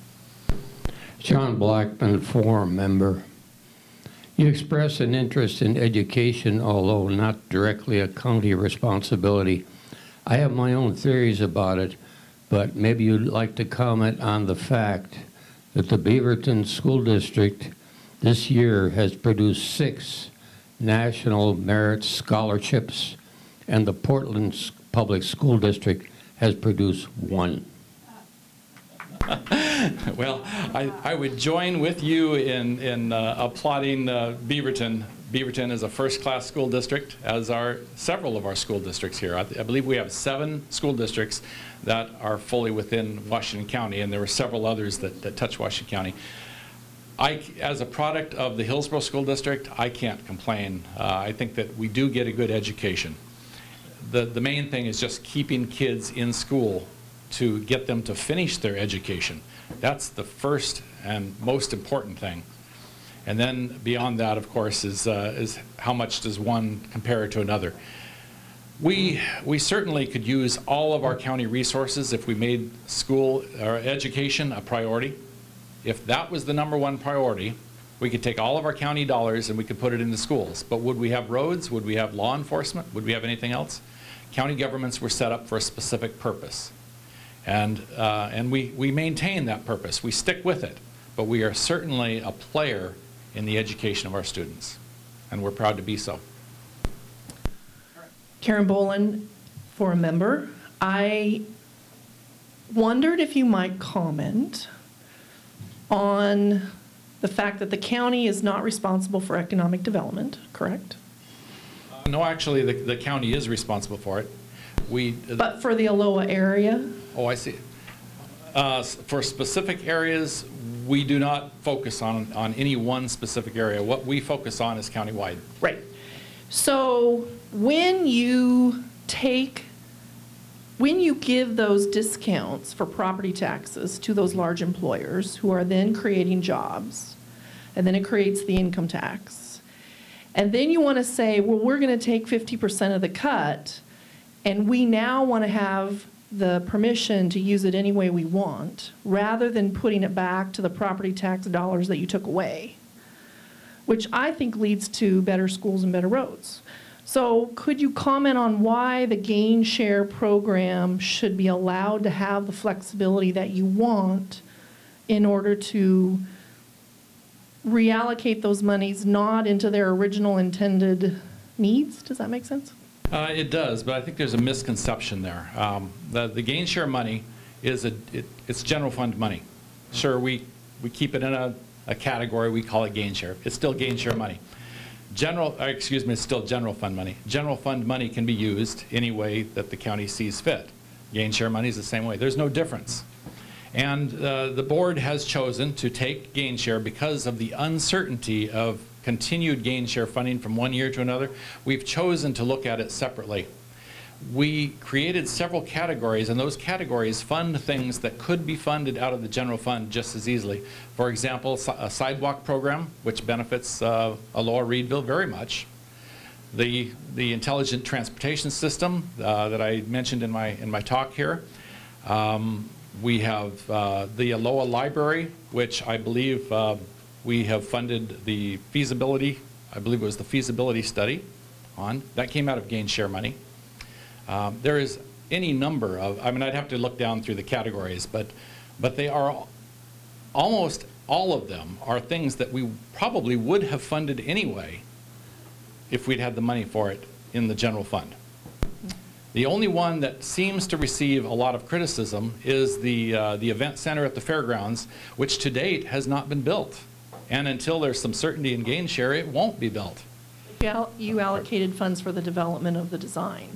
John Blackman, forum member. You express an interest in education, although not directly a county responsibility. I have my own theories about it, but maybe you'd like to comment on the fact that the Beaverton School District this year has produced six National Merit Scholarships, and the Portland Public School District has produced one. Well, I, I would join with you in, in uh, applauding uh, Beaverton. Beaverton is a first-class school district, as are several of our school districts here. I, I believe we have seven school districts that are fully within Washington County, and there were several others that, that touch Washington County. I, as a product of the Hillsborough School District, I can't complain. Uh, I think that we do get a good education. The, the main thing is just keeping kids in school to get them to finish their education. That's the first and most important thing. And then beyond that, of course, is, uh, is how much does one compare to another. We, we certainly could use all of our county resources if we made school or education a priority. If that was the number one priority, we could take all of our county dollars and we could put it into schools. But would we have roads? Would we have law enforcement? Would we have anything else? County governments were set up for a specific purpose. And, uh, and we, we maintain that purpose. We stick with it. But we are certainly a player in the education of our students. And we're proud to be so. Karen Bolin, for a member. I wondered if you might comment on the fact that the county is not responsible for economic development, correct? Uh, no, actually, the, the county is responsible for it. We, But for the Aloha area? oh, I see. Uh, for specific areas, we do not focus on, on any one specific area. What we focus on is countywide. Right. So when you take, when you give those discounts for property taxes to those large employers who are then creating jobs, and then it creates the income tax, and then you want to say, well, we're going to take fifty percent of the cut, and we now want to have the permission to use it any way we want, rather than putting it back to the property tax dollars that you took away, which I think leads to better schools and better roads. So could you comment on why the gain share program should be allowed to have the flexibility that you want in order to reallocate those monies not into their original intended needs? Does that make sense? Uh, it does, but I think there's a misconception there. Um, the, the gain share money is a, it, it's general fund money. Sure, we, we keep it in a, a category, we call it gain share. It's still gain share money. General, uh, excuse me, it's still general fund money. General fund money can be used any way that the county sees fit. Gain share money is the same way. There's no difference. And uh, the board has chosen to take gain share because of the uncertainty of continued gain share funding from one year to another. We've chosen to look at it separately. We created several categories, and those categories fund things that could be funded out of the general fund just as easily. For example, a sidewalk program, which benefits uh, Aloha Reedville very much. The, the intelligent transportation system uh, that I mentioned in my, in my talk here. Um, we have uh, the Aloha Library, which I believe uh, we have funded the feasibility, I believe it was the feasibility study on. That came out of gain share money. Um, there is any number of, I mean, I'd have to look down through the categories, but, but they are, almost all of them are things that we probably would have funded anyway if we'd had the money for it in the general fund. The only one that seems to receive a lot of criticism is the, uh, the event center at the fairgrounds, which to date has not been built. And until there's some certainty in gain share, it won't be built. You allocated funds for the development of the design.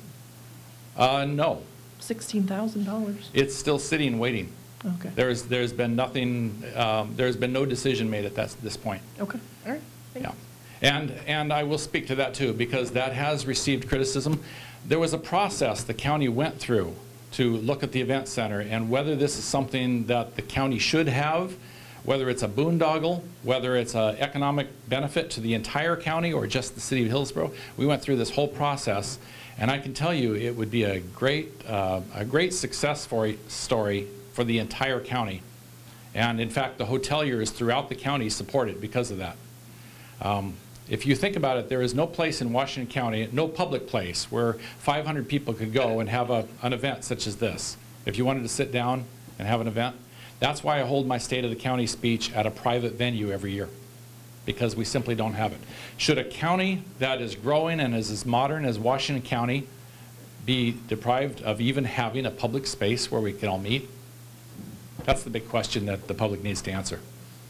Uh, no. sixteen thousand dollars. It's still sitting waiting. Okay. There's, there's been nothing, um, there's been no decision made at that, this point. Okay, all right. Thank Yeah. And, and I will speak to that too, because that has received criticism. There was a process the county went through to look at the event center and whether this is something that the county should have, whether it's a boondoggle, whether it's an economic benefit to the entire county or just the city of Hillsborough. We went through this whole process, and I can tell you it would be a great, uh, a great success story, story for the entire county. And in fact, the hoteliers throughout the county support it because of that. Um, if you think about it, there is no place in Washington County, no public place where five hundred people could go and have a, an event such as this. If you wanted to sit down and have an event, that's why I hold my State of the County speech at a private venue every year, because we simply don't have it. Should a county that is growing and is as modern as Washington County be deprived of even having a public space where we can all meet? That's the big question that the public needs to answer.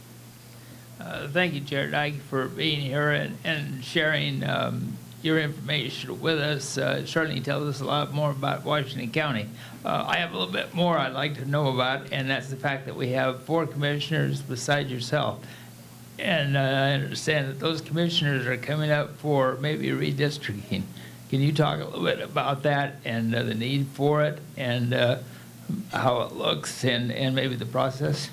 Uh, thank you, Chair Duyck, for being here and, and sharing um, your information with us. Uh, it certainly tells us a lot more about Washington County. Uh, I have a little bit more I'd like to know about, and that's the fact that we have four commissioners besides yourself. And uh, I understand that those commissioners are coming up for maybe redistricting. Can you talk a little bit about that and uh, the need for it and uh, how it looks and, and maybe the process?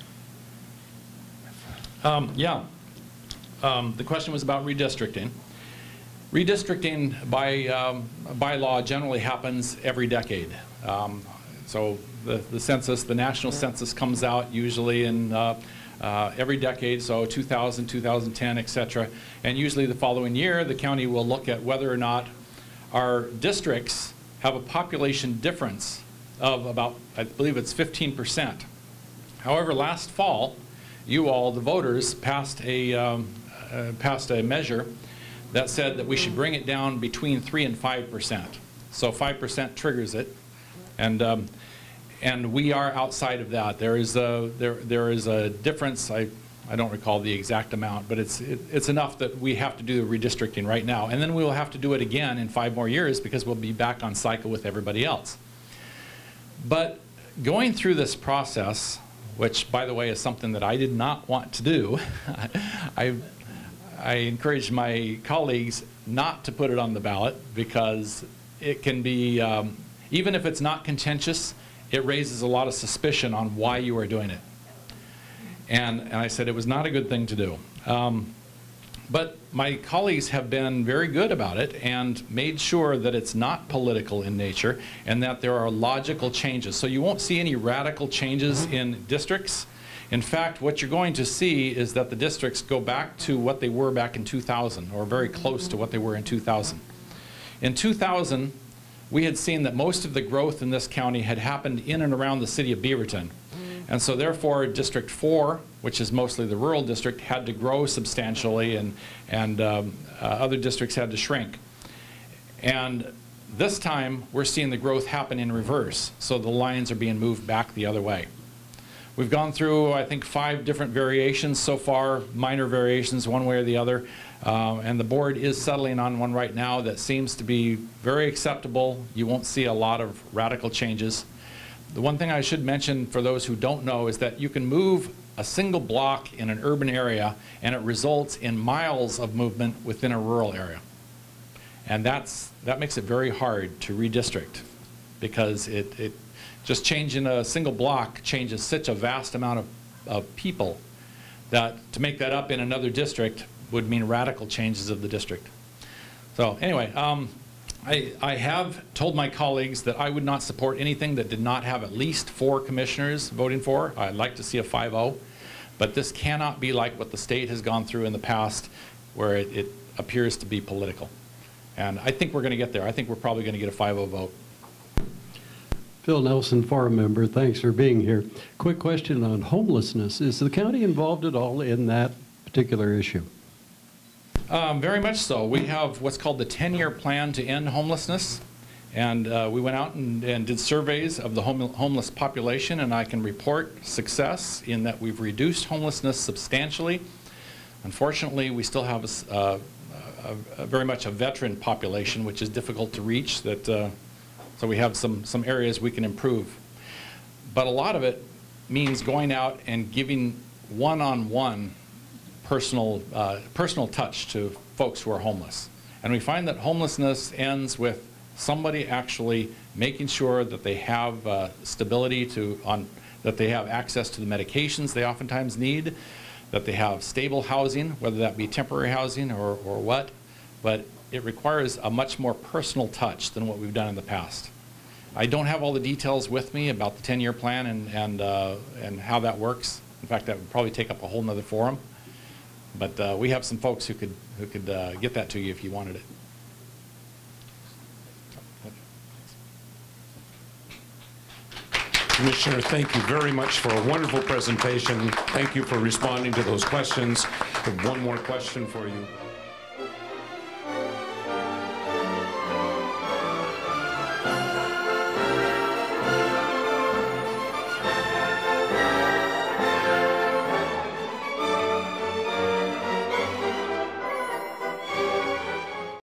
Um, yeah. Um, the question was about redistricting. Redistricting by, um, by law generally happens every decade. Um, so the, the census, the national census comes out usually in uh, uh, every decade, so two thousand, two thousand ten, et cetera. And usually the following year, the county will look at whether or not our districts have a population difference of about, I believe it's fifteen percent. However, last fall, you all, the voters, passed a, um, uh, passed a measure that said that we should bring it down between three and five percent. So five percent triggers it, and um, and we are outside of that. There is a there there is a difference. I I don't recall the exact amount, but it's, it, it's enough that we have to do the redistricting right now. And then we will have to do it again in five more years because we'll be back on cycle with everybody else. But going through this process, which, by the way, is something that I did not want to do, I, I encouraged my colleagues not to put it on the ballot because it can be, um, even if it's not contentious, it raises a lot of suspicion on why you are doing it. And, and I said it was not a good thing to do. Um, but my colleagues have been very good about it and made sure that it's not political in nature and that there are logical changes. So you won't see any radical changes in districts. In fact, what you're going to see is that the districts go back to what they were back in two thousand, or very close to what they were in two thousand. In two thousand, we had seen that most of the growth in this county had happened in and around the city of Beaverton. And so therefore, District four, which is mostly the rural district, had to grow substantially, and, and um, uh, other districts had to shrink. And this time, we're seeing the growth happen in reverse. So the lines are being moved back the other way. We've gone through, I think, five different variations so far, minor variations one way or the other. Uh, and the board is settling on one right now that seems to be very acceptable. You won't see a lot of radical changes. The one thing I should mention for those who don't know is that you can move a single block in an urban area and it results in miles of movement within a rural area. And that's, that makes it very hard to redistrict because it, it just changing a single block changes such a vast amount of, of people that to make that up in another district would mean radical changes of the district. So anyway, um, I, I have told my colleagues that I would not support anything that did not have at least four commissioners voting for. I'd like to see a five oh, but this cannot be like what the state has gone through in the past where it, it appears to be political. And I think we're going to get there. I think we're probably going to get a five oh vote. Phil Nelson, forum member, thanks for being here. Quick question on homelessness. Is the county involved at all in that particular issue? Um, very much so. We have what's called the ten-year plan to end homelessness. And uh, we went out and, and did surveys of the home, homeless population, and I can report success in that we've reduced homelessness substantially. Unfortunately, we still have a, uh, a, a very much a veteran population, which is difficult to reach. That uh, so we have some, some areas we can improve. But a lot of it means going out and giving one-on-one personal, uh, personal touch to folks who are homeless. And we find that homelessness ends with somebody actually making sure that they have uh, stability to, on, that they have access to the medications they oftentimes need, that they have stable housing, whether that be temporary housing or, or what, but it requires a much more personal touch than what we've done in the past. I don't have all the details with me about the ten-year plan and, and, uh, and how that works. In fact, that would probably take up a whole nother forum. But uh, we have some folks who could, who could uh, get that to you if you wanted it. Commissioner, thank you very much for a wonderful presentation. Thank you for responding to those questions. I have one more question for you.